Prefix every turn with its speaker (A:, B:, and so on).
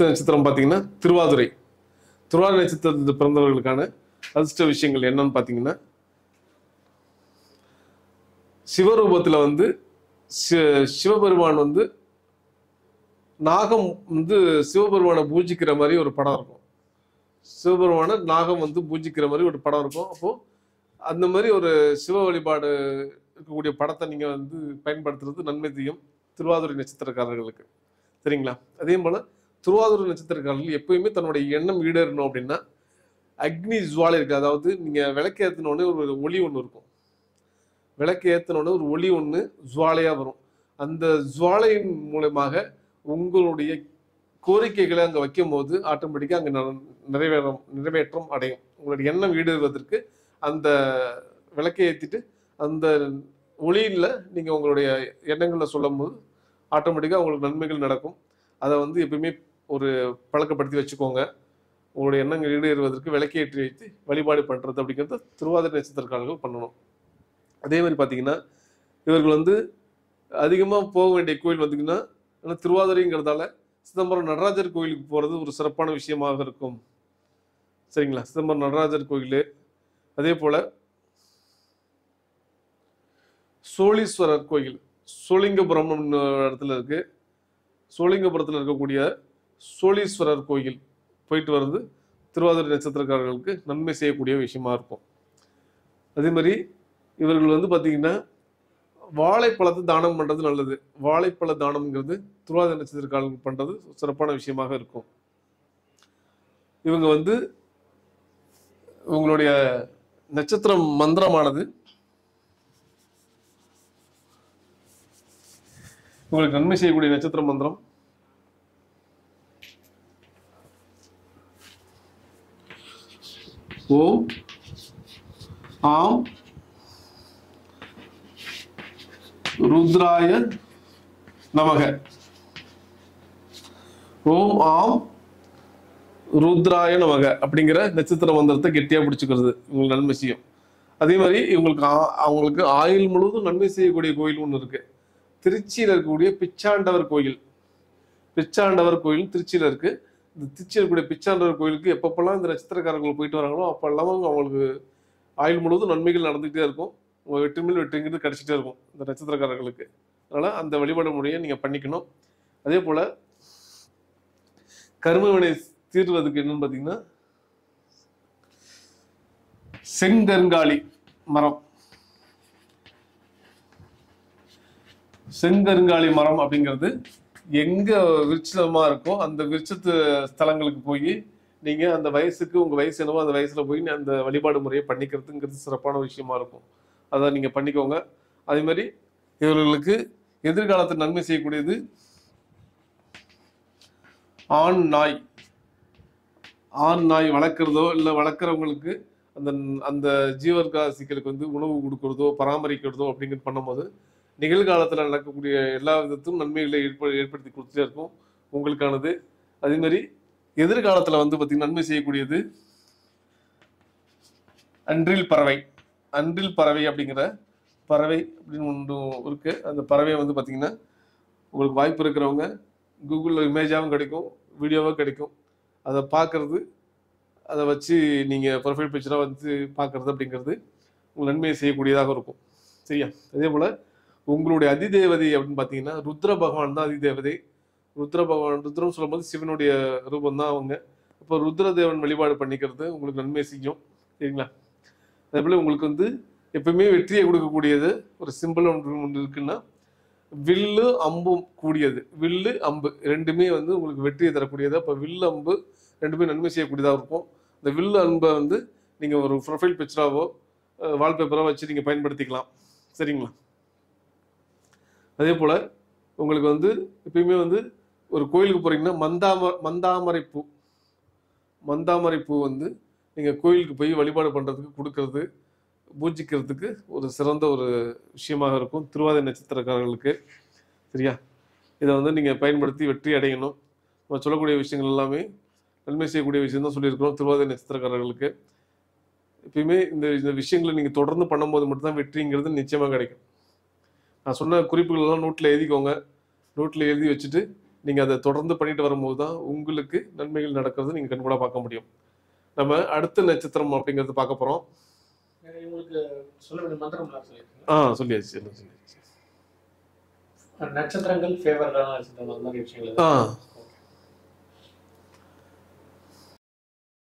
A: நட்சத்திரம் பார்த்தீங்கன்னா திருவாதிரை. திருவாதிரை நட்சத்திரத்தில் பிறந்தவர்களுக்கான அதிர்ஷ்ட விஷயங்கள் என்னன்னு பார்த்தீங்கன்னா, சிவரூபத்தில் வந்து சிவபெருமான் வந்து நாகம் வந்து சிவபெருமானை பூஜிக்கிற மாதிரி ஒரு படம் இருக்கும். சிவபெருமான நாகம் வந்து பூஜிக்கிற மாதிரி ஒரு படம் இருக்கும். அப்போ அந்த மாதிரி ஒரு சிவ வழிபாடு இருக்கக்கூடிய படத்தை நீங்க வந்து பயன்படுத்துறது நன்மை செய்யும் திருவாதிரை நட்சத்திரக்காரர்களுக்கு. சரிங்களா? அதே போல திருவாதிரை நட்சத்திரக்காரர்கள் எப்பயுமே தன்னுடைய எண்ணம் ஈடேறணும் அப்படின்னா அக்னி ஜுவாலை இருக்கு. அதாவது நீங்க விளக்கு ஏற்றினோடனே ஒரு ஒளி ஒன்று இருக்கும். விளக்கு ஏற்றினோடனே ஒரு ஒளி ஒன்று ஜுவாலையா வரும். அந்த ஜுவாலையின் மூலமாக உங்களுடைய கோரிக்கைகளை அங்கே வைக்கும் போது ஆட்டோமேட்டிக்காக அங்கே நிறைவேற்றம் அடையும். உங்களுடைய எண்ணம் ஈடுவதற்கு அந்த விளக்கை ஏற்றிட்டு அந்த ஒளியில் நீங்கள் உங்களுடைய எண்ணங்களை சொல்லும் போது ஆட்டோமேட்டிக்காக உங்களுக்கு நன்மைகள் நடக்கும். அதை வந்து எப்பயுமே ஒரு பழக்கப்படுத்தி வச்சுக்கோங்க. உங்களுடைய எண்ணங்கள் ஈடேறுவதற்கு விளக்கை ஏற்றி வைத்து வழிபாடு பண்ணுறது அப்படிங்கிறத திருவாதிரை நட்சத்திரக்காரர்கள் பண்ணணும். அதே மாதிரி பார்த்தீங்கன்னா இவர்கள் வந்து அதிகமாக போக வேண்டிய கோயில் பார்த்தீங்கன்னா திருவாதிரைங்கிறதால சிதம்பரம் நடராஜர் கோயிலுக்கு போகிறது ஒரு சிறப்பான விஷயமாக இருக்கும். சரிங்களா? சிதம்பரம் நடராஜர் கோயில், அதே போல சோழீஸ்வரர் கோயில் சோழிங்கபுரம் இடத்துல இருக்கு. சோழிங்கபுரத்தில் இருக்கக்கூடிய சோழீஸ்வரர் கோயில் போயிட்டு வர்றது திருவாதிரை நட்சத்திரக்காரர்களுக்கு நன்மை செய்யக்கூடிய விஷயமா இருக்கும். அதே மாதிரி இவர்கள் வந்து பார்த்தீங்கன்னா வாழைப்பழத்தை தானம் பண்றது நல்லது. வாழைப்பழ தானம்ங்கிறது திருவாதிரை நட்சத்திரக்காரர்கள் பண்றது சிறப்பான விஷயமாக இருக்கும். இவங்க வந்து உங்களுடைய நட்சத்திரம் மந்திரமானது உங்களுக்கு நன்மை செய்யக்கூடிய நட்சத்திர மந்திரம் ஓம் ஆம் ருத்ராய நமக. ஓம் ஆம் ருத்ராய நமக அப்படிங்கிற நட்சத்திர மந்திரத்தை கெட்டியா பிடிச்சுக்கிறது உங்களுக்கு நன்மை செய்யும். அதே மாதிரி அவங்களுக்கு ஆயுள் முழுவதும் நன்மை செய்யக்கூடிய கோயில் ஒன்று இருக்கு. திருச்சியில் இருக்கக்கூடிய பிச்சாண்டவர் கோயில். பிச்சாண்டவர் கோயில் திருச்சியில் இருக்கு. இந்த திருச்சியில் இருக்கக்கூடிய பிச்சாண்டவர் கோயிலுக்கு எப்பப்பெல்லாம் இந்த நட்சத்திரக்காரர்கள் போயிட்டு வராங்களோ அப்பெல்லாம் அவங்களுக்கு ஆயுள் முழுவதும் நன்மைகள் நடந்துகிட்டே இருக்கும். உங்க வெற்றி மேல் வெற்றிங்கிறது கிடைச்சிட்டே இருக்கும் இந்த நட்சத்திரக்காரர்களுக்கு. அதனால அந்த வழிபாடு முறையை நீங்க பண்ணிக்கணும். அதே போல கர்மவினை தீர்வதுக்கு என்னன்னு பாத்தீங்கன்னா செங்கருங்காலி மரம். செங்கருங்காலி மரம் அப்படிங்கிறது எங்க விருட்சமா இருக்கோ அந்த விருட்சத்து ஸ்தலங்களுக்கு போய் நீங்க அந்த வயசுக்கு உங்க வயசு என்னவோ அந்த வயசுல போய் அந்த வழிபாடு முறையை பண்ணிக்கிறதுங்கிறது சிறப்பான விஷயமா இருக்கும். அதை நீங்க பண்ணிக்கோங்க. அதே மாதிரி இவர்களுக்கு எதிர்காலத்தில் நன்மை செய்யக்கூடியது ஆண் நாய். ஆண் நாய் வளர்க்குறதோ இல்லை வளர்க்குறவங்களுக்கு அந்த அந்த ஜீவர்காசிகளுக்கு வந்து உணவு கொடுக்கறதோ பராமரிக்கிறதோ அப்படிங்கிறது பண்ணும்போது நிகழ்காலத்தில் நடக்கக்கூடிய எல்லா விதத்தும் நன்மைகளை ஏற்படுத்தி கொடுத்துட்டே இருக்கும் உங்களுக்கானது. அதே மாதிரி எதிர்காலத்தில் வந்து பார்த்தீங்கன்னா நன்மை செய்யக்கூடியது அன்றில் பறவை. அன்றில் பறவை அப்படிங்கிற பறவை அப்படின்னு ஒன்று இருக்கு. அந்த பறவையை வந்து பார்த்தீங்கன்னா உங்களுக்கு வாய்ப்பு இருக்கிறவங்க கூகுளில் இமேஜாகவும் கிடைக்கும், வீடியோவாக கிடைக்கும். அதை பார்க்கறது, அதை வச்சு நீங்கள் ப்ரொஃபைல் பிக்சராக வந்து பார்க்கறது அப்படிங்கிறது உங்களுக்கு நன்மையை செய்யக்கூடியதாக இருக்கும். சரியா? அதே போல் உங்களுடைய அதிதேவதை அப்படின்னு பார்த்தீங்கன்னா ருத்ர பகவான் தான் அதிதேவதை. ருத்ர பகவான், ருத்ரம் சொல்லும்போது சிவனுடைய ரூபம் தான் அவங்க. அப்போ ருத்ரதேவன் வழிபாடு பண்ணிக்கிறது உங்களுக்கு நன்மை செய்யும். சரிங்களா? அதே போல் உங்களுக்கு வந்து எப்பவுமே வெற்றியை கொடுக்கக்கூடியது ஒரு சிம்பிள் ஒன்று இருக்குன்னா வில்லு அம்பும் கூடியது. வில்லு அம்பு ரெண்டுமே வந்து உங்களுக்கு வெற்றியை தரக்கூடியது. அப்போ வில்லு அம்பு ரெண்டுமே நன்மை செய்யக்கூடியதாக இருக்கும். இந்த வில்லு அம்பை வந்து நீங்கள் ஒரு ப்ரொஃபைல் பிக்சராவோ வால்பேப்பராக வச்சு நீங்கள் பயன்படுத்திக்கலாம். சரிங்களா? அதே போல் உங்களுக்கு வந்து எப்பயுமே வந்து ஒரு கோயிலுக்கு போகிறீங்கன்னா மந்தாமரை பூ வந்து நீங்கள் கோயிலுக்கு போய் வழிபாடு பண்ணுறதுக்கு கொடுக்கறது பூஜிக்கிறதுக்கு ஒரு சிறந்த ஒரு விஷயமாக இருக்கும் திருவாதிரை நட்சத்திரக்காரர்களுக்கு. சரியா? இதை வந்து நீங்கள் பயன்படுத்தி வெற்றி அடையணும். நம்ம சொல்லக்கூடிய விஷயங்கள் எல்லாமே நன்மை செய்யக்கூடிய விஷயம் தான் சொல்லியிருக்கிறோம் திருவாதிரை நட்சத்திரக்காரர்களுக்கு. எப்பயுமே இந்த விஷயங்களை நீங்கள் தொடர்ந்து பண்ணும்போது மட்டும்தான் வெற்றிங்கிறது நிச்சயமாக கிடைக்கும். நான் சொன்ன குறிப்புகள் எல்லாம் நோட்டில் எழுதிக்கோங்க. நோட்டில் எழுதி வச்சுட்டு நீங்கள் அதை தொடர்ந்து பண்ணிட்டு வரும்போது தான் உங்களுக்கு நன்மைகள் நடக்கிறது நீங்கள் கண்கூட பார்க்க முடியும். நம்ம அடுத்த நட்சத்திரம் அப்படிங்கிறது பார்க்க போகிறோம்.
B: உங்களுக்கு சொல்ல வேண்டிய மந்திரம்லாம்
A: சொல்லியாச்சு சொல்லியாச்சு.
B: நட்சத்திரங்கள் ஃபேவரட்டான நட்சத்திரம் அந்த மாதிரி விஷயங்கள்.